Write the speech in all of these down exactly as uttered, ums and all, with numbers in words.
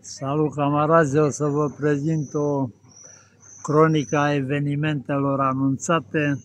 Salut, camarazi! O să vă prezint o cronică a evenimentelor anunțate,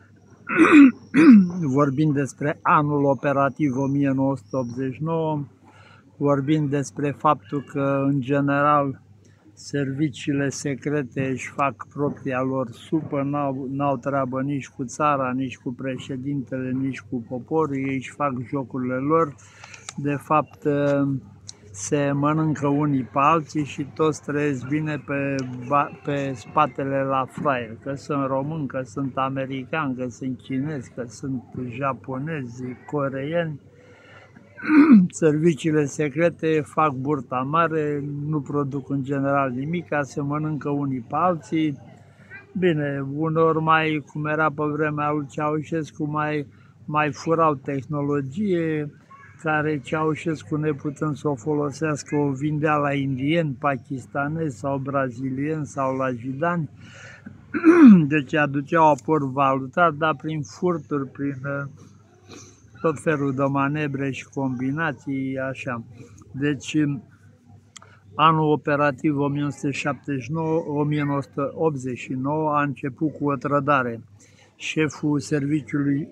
vorbind despre anul operativ o mie nouă sute optzeci și nouă, vorbind despre faptul că, în general, serviciile secrete își fac propria lor supă, n-au treabă nici cu țara, nici cu președintele, nici cu poporul, ei își fac jocurile lor. De fapt, se mănâncă unii pe alții și toți trăiesc bine pe, pe spatele la fraier, că sunt români, că sunt americani, că sunt chinezi, că sunt japonezi, coreeni. Serviciile secrete fac burta mare, nu produc în general nimic, se mănâncă unii pe alții. Bine, unor mai, cum era pe vremea lui Ceaușescu, mai, mai furau tehnologie, care Ceaușescu, neputând să o folosească, o vindea la indieni, pakistanezi sau brazilieni sau la jidani. Deci aduceau aport valutar, dar prin furturi, prin tot felul de manebre și combinații, așa. Deci, anul operativ o mie nouă sute optzeci și nouă a început cu o trădare. Șeful serviciului,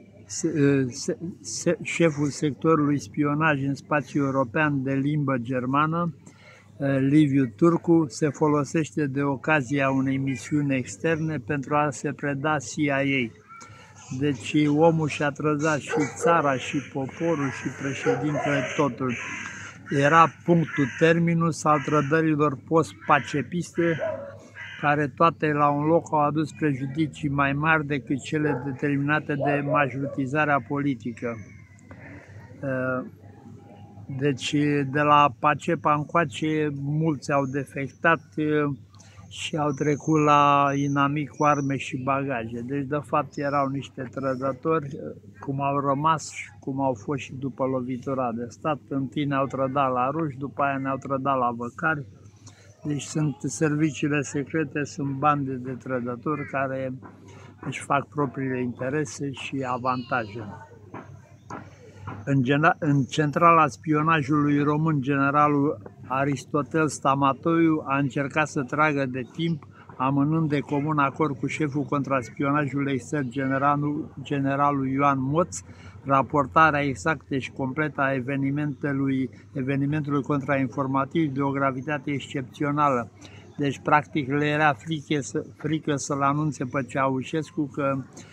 șeful sectorului spionaj în spațiul european de limbă germană, Liviu Turcu, se folosește de ocazia unei misiuni externe pentru a se preda C I A. Deci omul și-a trădat și țara, și poporul, și președintele, totul. Era punctul terminus al trădărilor post-pacepiste, care toate la un loc au adus prejudicii mai mari decât cele determinate de majoritizarea politică. Deci de la Pacepa încoace mulți au defectat și au trecut la inamic cu arme și bagaje. Deci de fapt erau niște trădători, cum au rămas și cum au fost și după lovitura de stat. Întâi ne-au trădat la ruși, după aia ne-au trădat la văcari. Deci sunt serviciile secrete, sunt bande de trădători care își fac propriile interese și avantaje. În, în centrala spionajului român, generalul Aristotel Stamatoiu a încercat să tragă de timp, amânând de comun acord cu șeful contraspionajului extern, generalul, generalul Ioan Moț, raportarea exactă și completă a evenimentului, evenimentului contrainformativ de o gravitate excepțională. Deci, practic, le era frică, frică să-l anunțe pe Ceaușescu că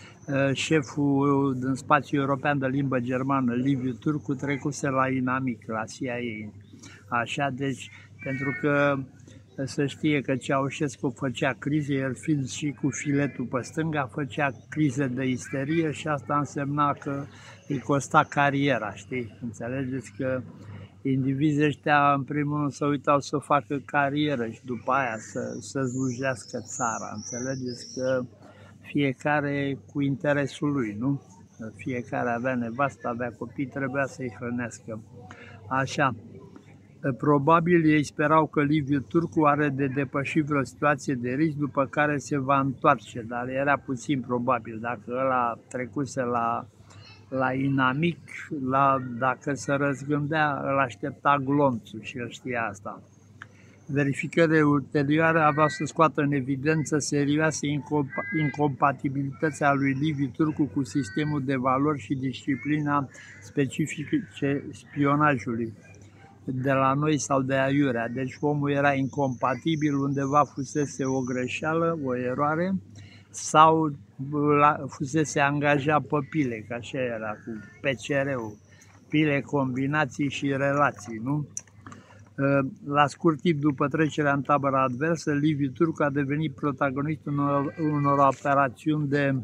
șeful din spațiul european de limbă germană, Liviu Turcu, trecuse la inamic, la C I A. Așa, deci, pentru că să știe că Ceaușescu făcea crize, el fiind și cu filetul pe stânga, făcea crize de isterie și asta însemna că îi costa cariera, știi? Înțelegeți că indivizii ăștia, în primul rând, se uitau să facă carieră și după aia să, să slujească țara, înțelegeți că fiecare cu interesul lui, nu? Fiecare avea nevastă, avea copii, trebuia să-i hrănească. Așa. Probabil ei sperau că Liviu Turcu are de depășit vreo situație de risc, după care se va întoarce, dar era puțin probabil. Dacă ăla trecuse la, la inamic, la, dacă se răzgândea, îl aștepta glonțul și el știa asta. Verificările ulterioare aveau să scoată în evidență serioase incompatibilități a lui Liviu Turcu cu sistemul de valori și disciplina specifice spionajului de la noi sau de aiurea. Deci omul era incompatibil, undeva fusese o greșeală, o eroare, sau fusese angajat pe pile, că așa era, cu P C R-ul, pile, combinații și relații, nu? La scurt timp după trecerea în tabăra adversă, Liviu Turcu a devenit protagonist unor, unor operațiuni de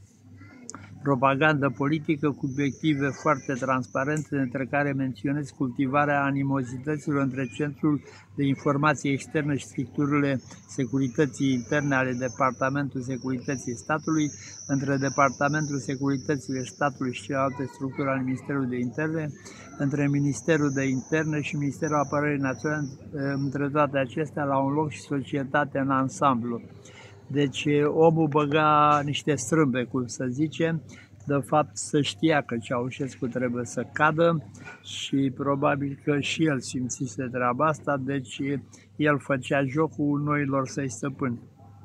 propagandă politică cu obiective foarte transparente, între care menționez cultivarea animozităților între Centrul de Informație Externă și structurile securității interne ale Departamentului Securității Statului, între Departamentul Securității Statului și celelalte structuri ale Ministerului de Interne, între Ministerul de Interne și Ministerul Apărării Naționale, între toate acestea la un loc și societatea în ansamblu. Deci omul băga niște strâmbe, cum să zice, de fapt să știa că Ceaușescu trebuie să cadă și probabil că și el simțise treaba asta, deci el făcea jocul noilor săi stăpâni.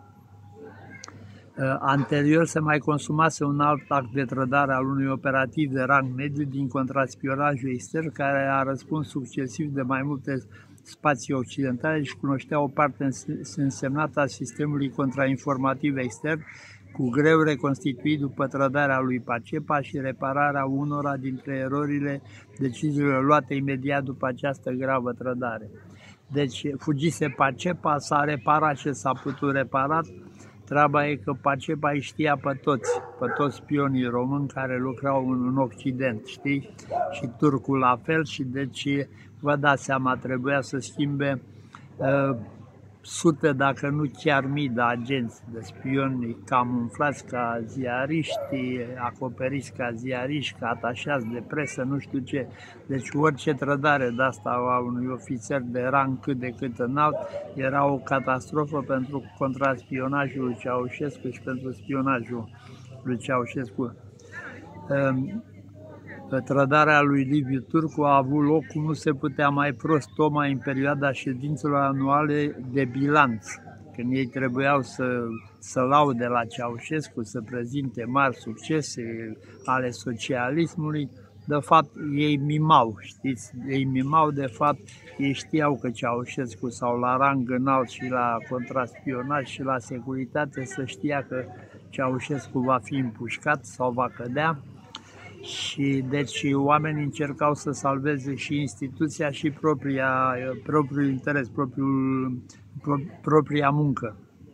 Anterior se mai consumase un alt act de trădare al unui operativ de rang mediu din contraspionajul extern, care a răspuns succesiv de mai multe spații occidentale și cunoștea o parte însemnată a sistemului contrainformativ extern, cu greu reconstituit după trădarea lui Pacepa și repararea unora dintre erorile deciziilor luate imediat după această gravă trădare. Deci fugise Pacepa, s-a reparat ce s-a putut reparat. Treaba e că Pacepa îi știa pe toți, pe toți spionii români care lucrau în, în Occident, știi? Și turcul la fel și deci vă dați seama, trebuia să schimbe uh, sute, dacă nu chiar mii de agenți, de spioni camuflați ca ziariști, acoperiți ca ziariști, ca atașați de presă, nu știu ce. Deci orice trădare de asta a unui ofițer de rang cât de cât înalt era o catastrofă pentru contraspionajul lui Ceaușescu și pentru spionajul lui Ceaușescu. Trădarea lui Liviu Turcu a avut loc cum nu se putea mai prost, tocmai în perioada ședințelor anuale de bilanț, când ei trebuiau să, să laude la Ceaușescu, să prezinte mari succese ale socialismului. De fapt, ei mimau, știți? Ei mimau, de fapt, ei știau că Ceaușescu sau la rang înalt și la contraspionaj și la securitate să știa că Ceaușescu va fi împușcat sau va cădea. Și deci oamenii încercau să salveze și instituția și propria, propriul interes, propriul, pro, propria muncă.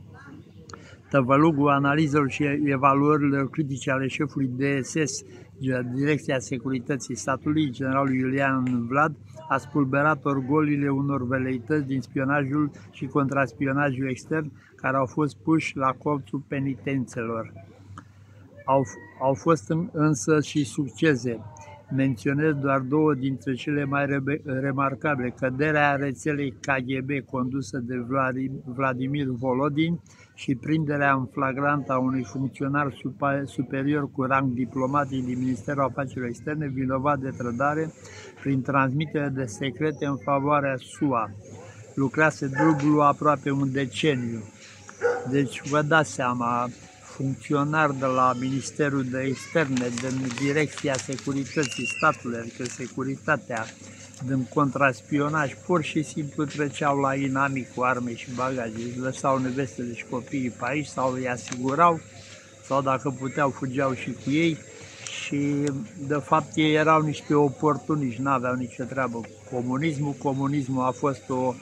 Tăvălugul analizelor și evaluărilor critice ale șefului D S S, Direcția Securității Statului, generalul Iulian Vlad, a spulberat orgoliile unor veleități din spionajul și contraspionajul extern care au fost puși la colțul penitențelor. Au, au fost însă și succese. Menționez doar două dintre cele mai remarcabile: căderea rețelei K G B condusă de Vladimir Volodin și prinderea în flagrant a unui funcționar superior cu rang diplomatic din Ministerul Afacerilor Externe vinovat de trădare prin transmitere de secrete în favoarea S U A. Lucrase dublu aproape un deceniu. Deci vă dați seama, funcționar de la Ministerul de Externe, din Direcția Securității Statului, adică securitatea, din contraspionaj, pur și simplu treceau la inamic cu arme și bagaje, își lăsau nevestele și copiii pe aici sau îi asigurau, sau dacă puteau fugeau și cu ei și de fapt ei erau niște oportuniști, nu aveau nicio treabă cu comunismul. Comunismul a fost o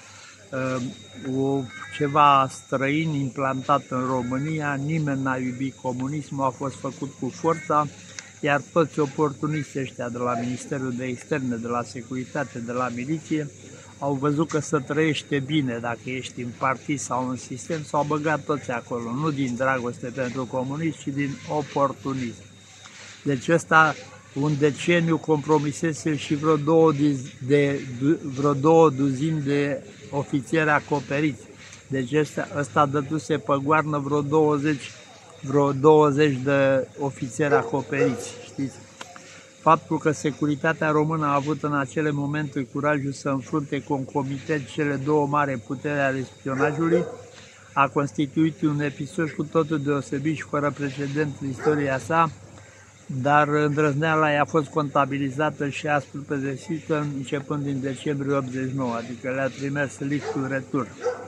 O, ceva străin implantat în România, nimeni n-a iubit comunismul, a fost făcut cu forța, iar toți oportuniștii ăștia de la Ministerul de Externe, de la Securitate, de la Miliție, au văzut că se trăiește bine dacă ești în partid sau în sistem, s-au băgat toți acolo, nu din dragoste pentru comunism, ci din oportunism. Deci ăsta, un deceniu, compromisese și vreo două, de, vreo două duzini de ofițeri acoperiți. Deci ăsta, ăsta dăduse pe goarnă vreo douăzeci, vreo douăzeci de ofițeri acoperiți, știți? Faptul că securitatea română a avut în acele momente curajul să înfrunte concomitent cele două mari puteri ale spionajului a constituit un episod cu totul deosebit și fără precedent în istoria sa, dar îndrăzneala i-a fost contabilizată și aspru pedepsită începând din decembrie optzeci și nouă, adică le-a trimis listul retur.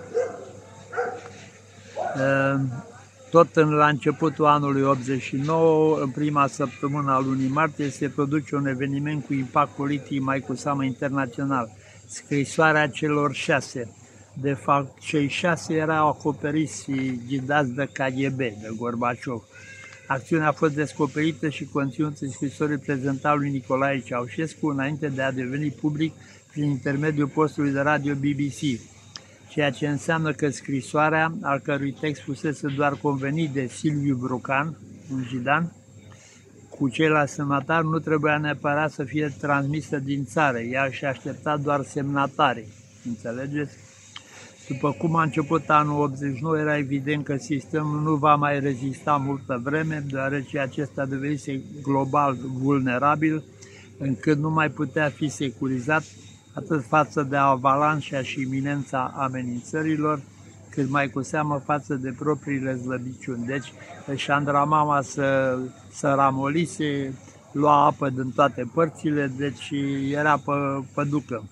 Tot în, la începutul anului optzeci și nouă, în prima săptămână a lunii martie, se produce un eveniment cu impact politic mai cu seamă internațional, scrisoarea celor șase. De fapt, cei șase erau acoperiți și ghidați de K G B, de Gorbaciov. Acțiunea a fost descoperită și conținutul scrisorii prezenta lui Nicolae Ceaușescu înainte de a deveni public prin intermediul postului de radio B B C, ceea ce înseamnă că scrisoarea, al cărui text fusese doar convenit de Silviu Brucan, un jidan, cu ceilalți semnatari, nu trebuia neapărat să fie transmisă din țară, ea și aștepta doar semnatarii, înțelegeți? După cum a început anul optzeci și nouă, era evident că sistemul nu va mai rezista multă vreme, deoarece acesta devenise global vulnerabil, încât nu mai putea fi securizat atât față de avalanșa și iminența amenințărilor, cât mai cu seamă față de propriile slăbiciuni. Deci își andramama să, să ramolise, lua apă din toate părțile, deci era pe păducă.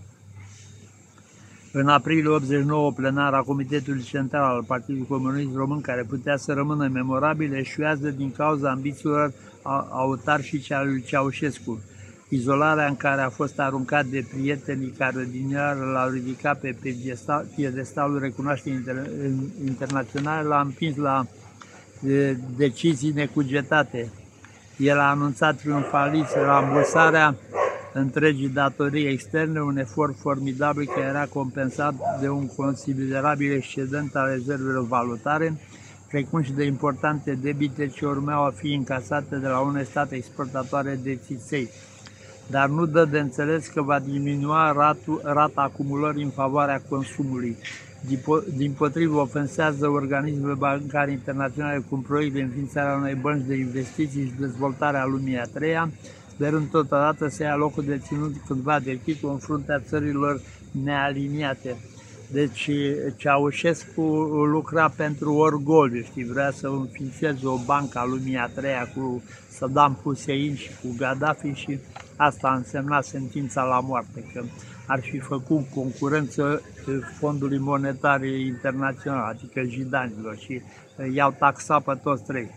În aprilie optzeci și nouă, plenara Comitetului Central al Partidului Comunist Român, care putea să rămână memorabil, eșuează din cauza ambițiilor autarșice ale lui Ceaușescu. Izolarea în care a fost aruncat de prietenii care odinioară l-au ridicat pe piedestalul recunoașterii internaționale, l-a împins la decizii necugetate. El a anunțat triumfalist rambursarea întregii datorii externe, un efort formidabil care era compensat de un considerabil excedent al rezervelor valutare, precum și de importante debite ce urmeau a fi încasate de la unele state exportatoare de țiței. Dar nu dă de înțeles că va diminua ratul, rata acumulării în favoarea consumului. Dimpotrivă, ofensează organismele bancare internaționale cu un proiect de înființare a unei bănci de investiții și dezvoltarea lumii a treia, sperând totodată să ia locul de ținut cândva de chip în fruntea țărilor nealiniate. Deci Ceaușescu lucra pentru orgoliu, știi, vrea să înființeze o bancă a lumii a treia cu Saddam Hussein și cu Gaddafi și asta a însemnat sentința la moarte, că ar fi făcut concurență Fondului Monetar Internațional, adică jidanilor, și i-au taxat pe toți trei.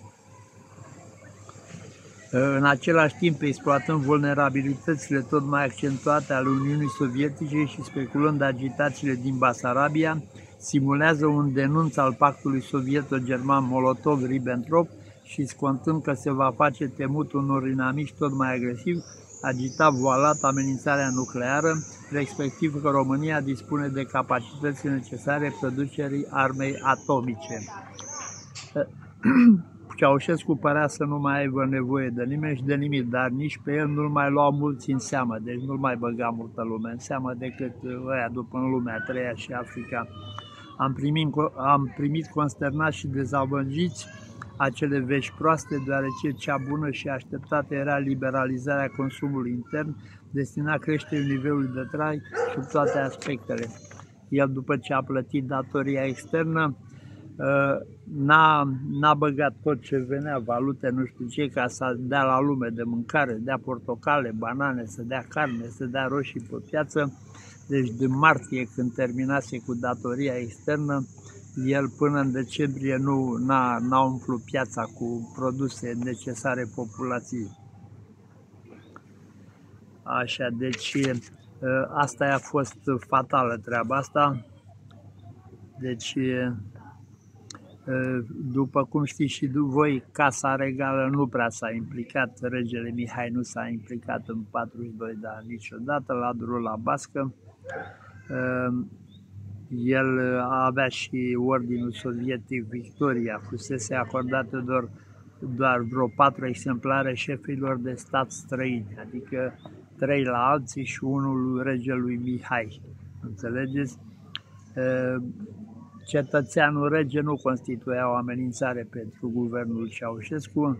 În același timp, exploatând vulnerabilitățile tot mai accentuate ale Uniunii Sovietice și speculând agitațiile din Basarabia, simulează un denunț al pactului sovieto-german Molotov-Ribbentrop și, scontând că se va face temut unor inamici tot mai agresivi, agita voalat amenințarea nucleară, respectiv că România dispune de capacitățile necesare producerii armei atomice. Ceaușescu părea să nu mai aibă nevoie de nimeni și de nimic, dar nici pe el nu-l mai luau mulți în seamă, deci nu-l mai băga multă lume în seamă decât ăia după în lumea a treia și Africa. Am primit, am primit consternați și dezamăgiți acele vești proaste, deoarece cea bună și așteptată era liberalizarea consumului intern, destinat creșterii nivelului de trai sub toate aspectele. El, după ce a plătit datoria externă, n-a băgat tot ce venea, valute, nu știu ce, ca să dea la lume de mâncare, să dea portocale, banane, să dea carne, să dea roșii pe piață. Deci din martie, când terminase cu datoria externă, el până în decembrie nu n-a umplut piața cu produse necesare populației. Așa, deci asta a fost fatală treaba asta. Deci, după cum știți și voi, Casa Regală nu prea s-a implicat, regele Mihai nu s-a implicat în patruzeci și doi de ani niciodată, l-a durut la bască. El avea și ordinul sovietic Victoria, fusese acordată doar, doar vreo patru exemplare șefilor de stat străini, adică trei la alții și unul regelui Mihai. Înțelegeți? Cetățeanul rege nu constituia o amenințare pentru guvernul Ceaușescu.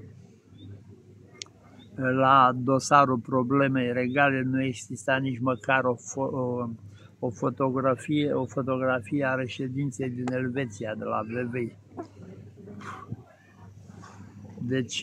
La dosarul problemei regale nu exista nici măcar o, fo o, o, fotografie, o fotografie a reședinței din Elveția, de la Vevey. Deci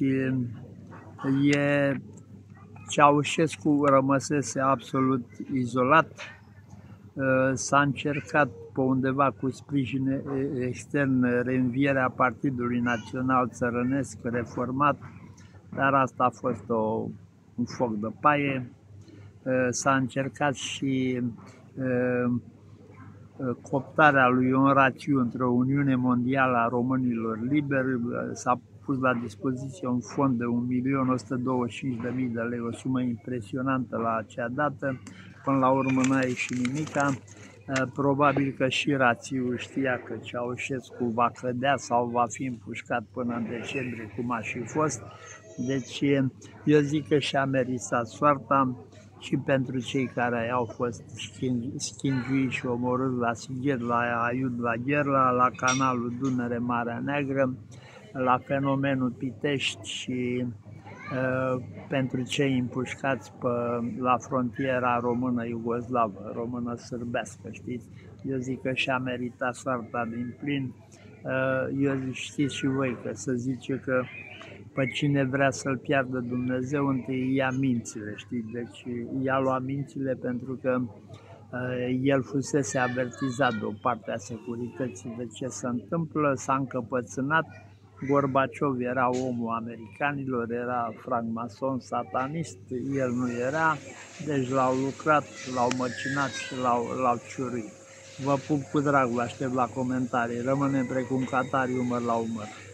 e, Ceaușescu rămăsese absolut izolat. S-a încercat pe undeva cu sprijin extern reînvierea Partidului Național Țărănesc reformat, dar asta a fost o, un foc de paie. S-a încercat și cooptarea lui Ion Rațiu într-o Uniune Mondială a Românilor Liberi. S-a pus la dispoziție un fond de un milion o sută douăzeci și cinci de mii de lei, o sumă impresionantă la acea dată. Până la urmă n-a ieșit nimica. Probabil că și Rațiu știa că Ceaușescu va cădea sau va fi împușcat până în decembrie, cum a și fost. Deci eu zic că și-a meritat soarta și pentru cei care au fost schingiuiți și omorâți la Sighet, la Aiud, la Gherla, la canalul Dunăre-Marea Neagră, la fenomenul Pitești și uh, pentru cei împușcați pe, la frontiera română-iugoslavă, română-sârbească, știți? Eu zic că și-a meritat soarta din plin. Uh, eu știți și voi că se zice că pe cine vrea să-l piardă Dumnezeu, întâi ia mințile, știi? Deci i-a luat mințile pentru că uh, el fusese avertizat de o parte a securității de ce se întâmplă, s-a încăpățânat. Gorbaciov era omul americanilor, era francmason, satanist, el nu era, deci l-au lucrat, l-au măcinat și l-au ciuruit. Vă pup cu drag, vă aștept la comentarii, rămânem precum Catari, umăr la umăr.